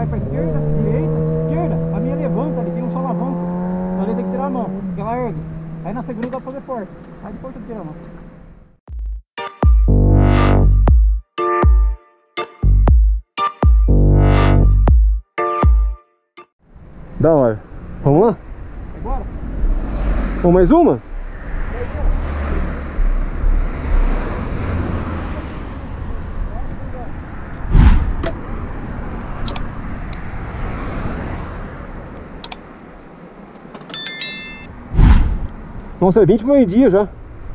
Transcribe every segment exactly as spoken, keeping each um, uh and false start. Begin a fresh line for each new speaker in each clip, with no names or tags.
vai pra esquerda, direita, esquerda. A minha levanta ali, tem um solavanco. Então ele tem que tirar a mão, porque ela ergue. Aí na segunda dá pra fazer forte. Aí depois tu tira a mão.
Da hora. Vamos lá?
Agora?
Vamos mais uma? Nossa, é vinte para meio-dia já.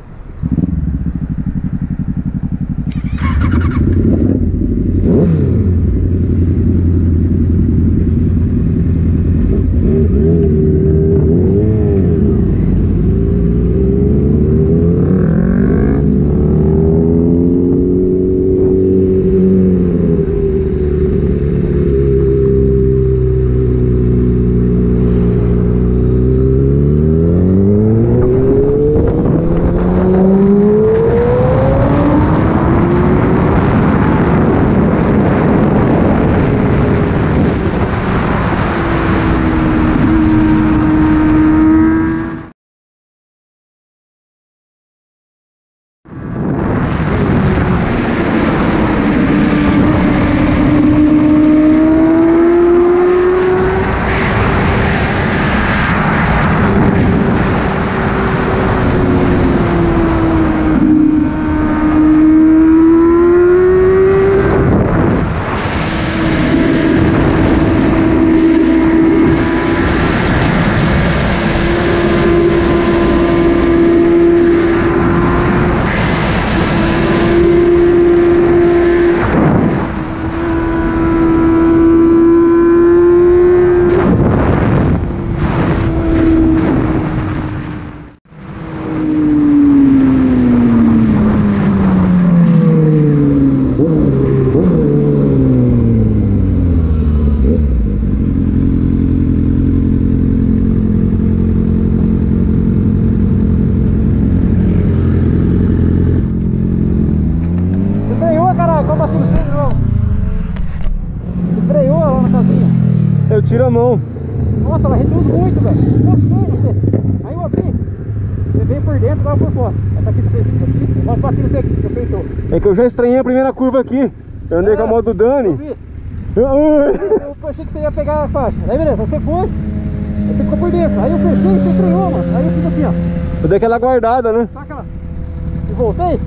Eu tiro a mão.
Nossa, ela reduz muito, velho. Gostei, você. Aí eu abri. Você veio por dentro, agora por fora. Essa aqui você fez isso aqui. Mostra pra aqui você aqui, você apertou. É
que eu já estranhei a primeira curva aqui. Eu andei é, com a moto do Dani.
Eu vi. Eu, eu achei que você ia pegar a faixa. Aí beleza, você foi. Aí você ficou por dentro. Aí eu fechei e você freou, mano. Aí eu fiz assim, ó.
Eu dei aquela guardada, né?
Saca lá. E voltei.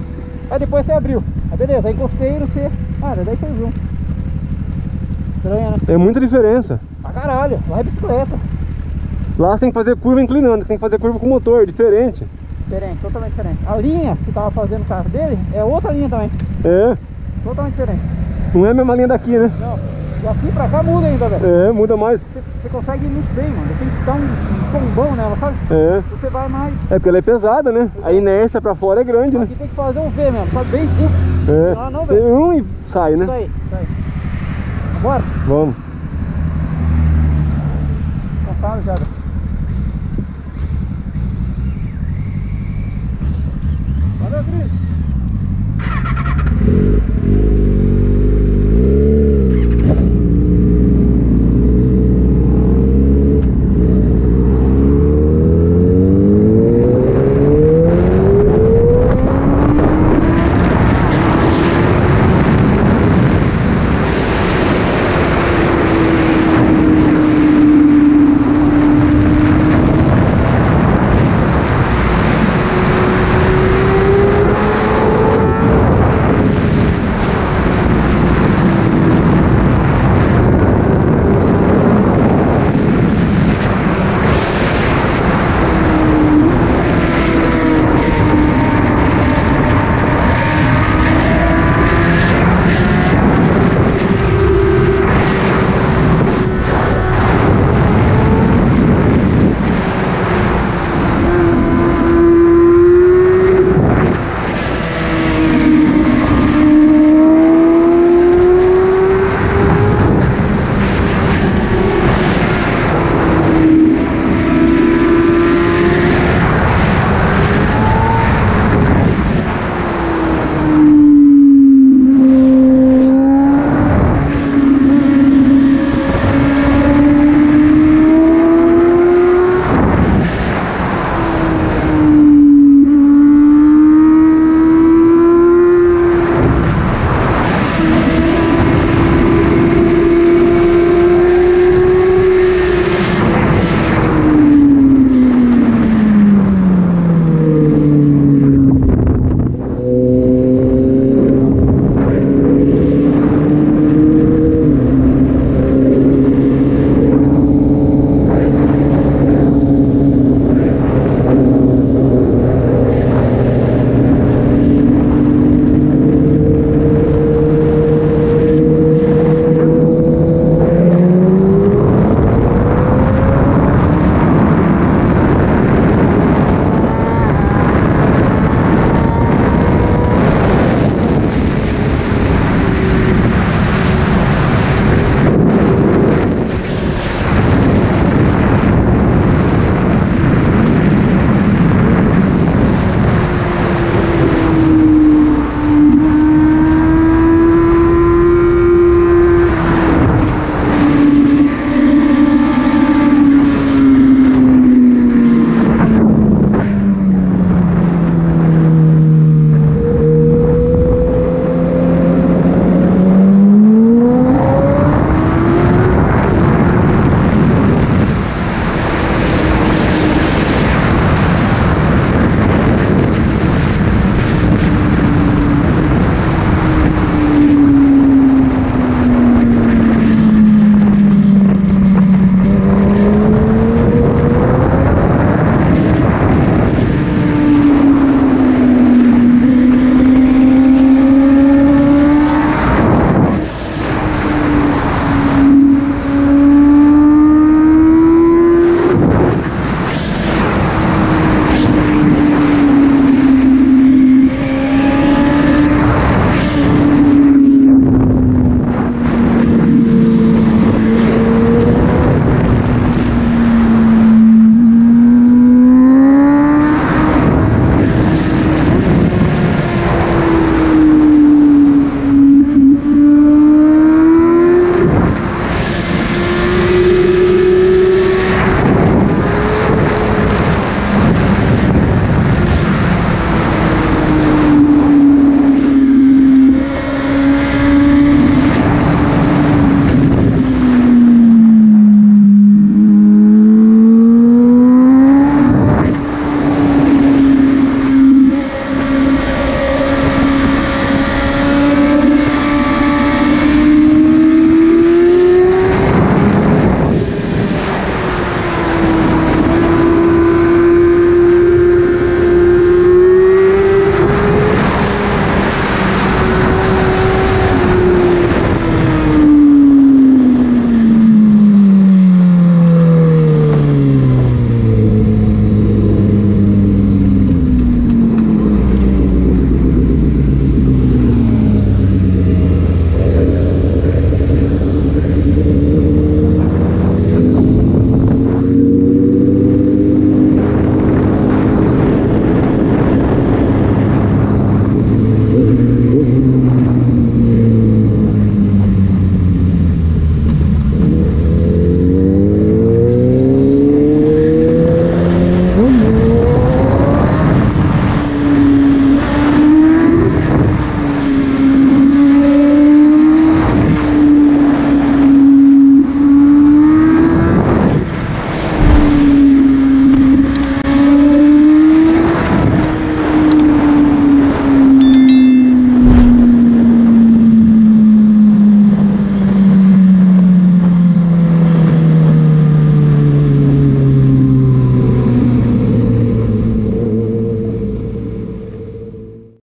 Aí depois você abriu. Aí beleza, aí encostei no C. Cara, daí você viu. Estranha, né?
É muita diferença.
Pra caralho, lá é bicicleta.
Lá você tem que fazer curva inclinando, tem que fazer curva com motor, diferente.
Diferente, totalmente diferente. A linha que você tava fazendo o carro dele é outra linha também.
É.
Totalmente diferente.
Não é a mesma linha daqui, né?
Não. E aqui pra cá muda ainda, velho.
É, muda mais.
Você, você consegue ir muito bem, mano. Tem que dar um, um tombão nela, sabe?
É.
Você vai mais.
É porque ela é pesada, né? A inércia pra fora é grande,
aqui
né?
Aqui tem que fazer um V mesmo, sabe? Bem curto.
É.
Ah, não,
tem um e sai, né?
Isso aí, isso aí. Bora?
Vamos.
Cansado já, velho. Valeu, Cris.